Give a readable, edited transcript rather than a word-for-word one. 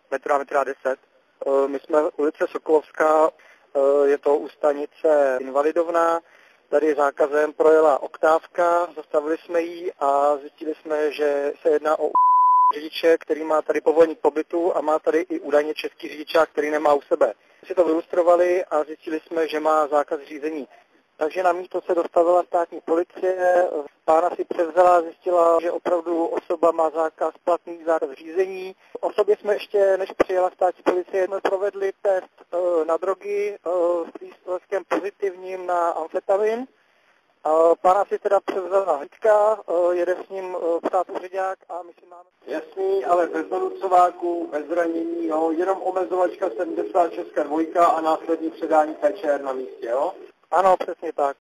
metra 10. My jsme ulice Sokolovská, je to u stanice Invalidovna. Tady zákazem projela oktávka, zastavili jsme ji a zjistili jsme, že se jedná o řidiče, který má tady povolení k pobytu a má tady i údajně český řidičák, který nemá u sebe. Si to vylustrovali a zjistili jsme, že má zákaz řízení. Takže na místo se dostavila státní policie, pána si převzala, zjistila, že opravdu osoba má platný zákaz řízení. Osobě jsme ještě, než přijela státní policie, jsme provedli test na drogy s výsledkem pozitivním na amfetamin. Pána si teda převzala hlídka, jede s ním psát úředňák a my si máme... Jasný, ale bez donucováku, bez zranění, jo? Jenom omezovačka 76 2 a následní předání PČR na místě, jo? Ano, přesně tak.